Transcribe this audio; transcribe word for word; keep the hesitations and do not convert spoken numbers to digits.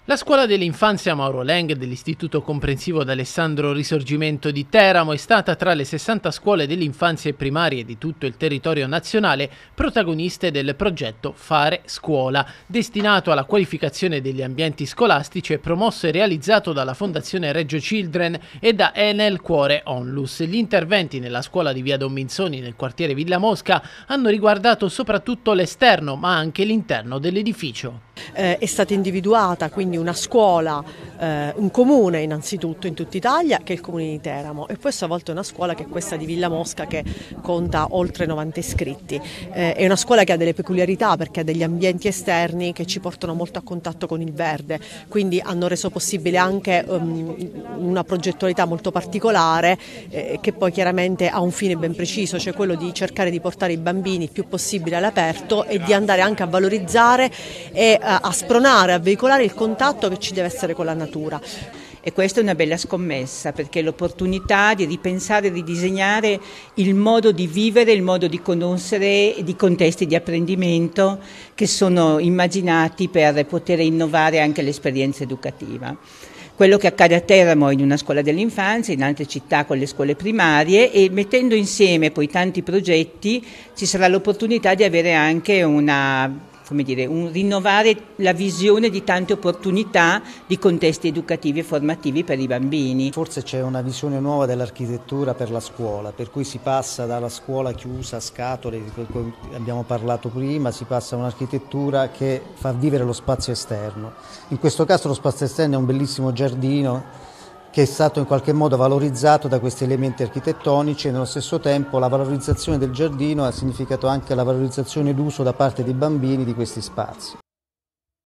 La scuola dell'infanzia Mauro Leng dell'Istituto Comprensivo d'Alessandro Risorgimento di Teramo è stata tra le sessanta scuole dell'infanzia e primarie di tutto il territorio nazionale protagoniste del progetto Fare Scuola, destinato alla qualificazione degli ambienti scolastici e promosso e realizzato dalla Fondazione Reggio Children e da Enel Cuore Onlus. Gli interventi nella scuola di via Don Minzoni nel quartiere Villa Mosca hanno riguardato soprattutto l'esterno ma anche l'interno dell'edificio. Eh, è stata individuata quindi una scuola, eh, un comune innanzitutto in tutta Italia che è il comune di Teramo e poi a sua volta una scuola che è questa di Villa Mosca che conta oltre novanta iscritti. Eh, è una scuola che ha delle peculiarità perché ha degli ambienti esterni che ci portano molto a contatto con il verde, quindi hanno reso possibile anche um, una progettualità molto particolare eh, che poi chiaramente ha un fine ben preciso, cioè quello di cercare di portare i bambini il più possibile all'aperto e di andare anche a valorizzare e a spronare, a veicolare il contatto che ci deve essere con la natura. E questa è una bella scommessa perché è l'opportunità di ripensare e ridisegnare il modo di vivere, il modo di conoscere di contesti di apprendimento che sono immaginati per poter innovare anche l'esperienza educativa. Quello che accade a Teramo in una scuola dell'infanzia, in altre città con le scuole primarie e mettendo insieme poi tanti progetti ci sarà l'opportunità di avere anche una come dire, un rinnovare la visione di tante opportunità di contesti educativi e formativi per i bambini. Forse c'è una visione nuova dell'architettura per la scuola, per cui si passa dalla scuola chiusa a scatole, di cui abbiamo parlato prima, si passa a un'architettura che fa vivere lo spazio esterno. In questo caso lo spazio esterno è un bellissimo giardino che è stato in qualche modo valorizzato da questi elementi architettonici e nello stesso tempo la valorizzazione del giardino ha significato anche la valorizzazione d'uso da parte dei bambini di questi spazi.